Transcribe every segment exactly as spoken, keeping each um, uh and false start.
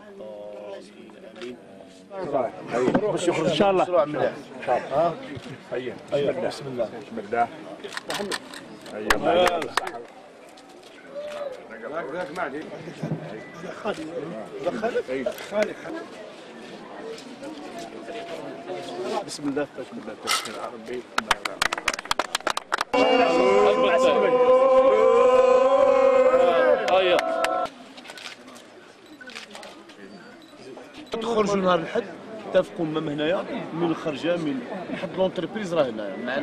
الضالين امين. باش يخرج ان شاء الله. ان شاء الله. ها هيا ايوه بسم الله بسم الله. هيا الله يعطيك ذاك ما عليك. خالد خالد بسم الله بسم الله توكل على ربي. هيا تخرجوا نهار الحد اتفقوا مع هنايا من الخرجه من حد لونتربريز راه هنايا مع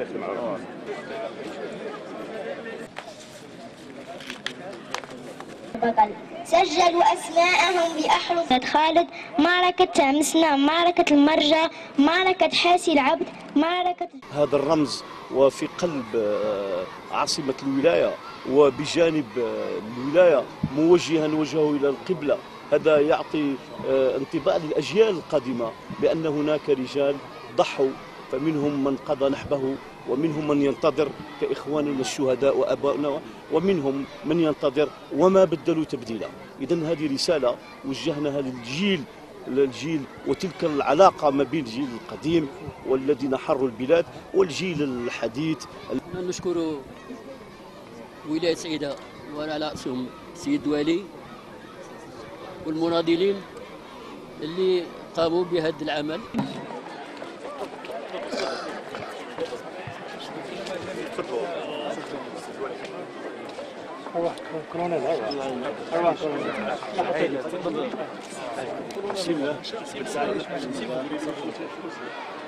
بطل سجلوا أسماءهم بأحرف خالد، معركة مسنى، معركة المرجة، معركة حاسي العبد، معركة. هذا الرمز وفي قلب عاصمة الولاية وبجانب الولاية موجها وجهه إلى القبلة، هذا يعطي انطباع للأجيال القادمة بأن هناك رجال ضحوا، فمنهم من قضى نحبه ومنهم من ينتظر كإخواننا الشهداء وأبائنا، ومنهم من ينتظر وما بدلوا تبديلا. إذن هذه رسالة وجهناها للجيل الجيل وتلك العلاقة ما بين الجيل القديم والذين حروا البلاد والجيل الحديث. نشكر ولاية سعيدة وعلى رأسهم السيد والي والمناضلين اللي قاموا بهذا العمل. أرواح كورونا أرواح كورونا. بسم الله.